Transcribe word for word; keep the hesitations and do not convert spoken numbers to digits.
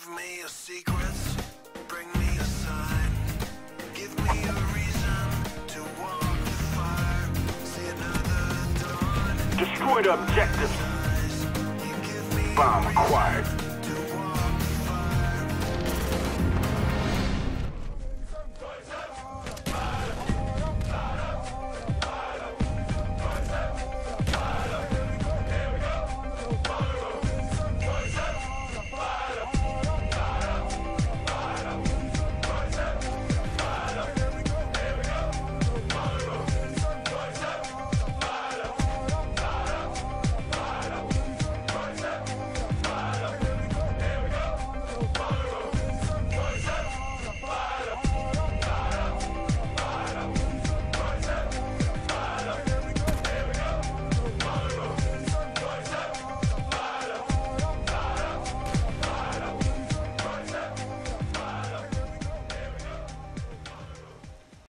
Give me your secrets, bring me a sign. Give me a reason to walk the fire. See another dawn. Destroy the objectives. You give me Bomb acquired.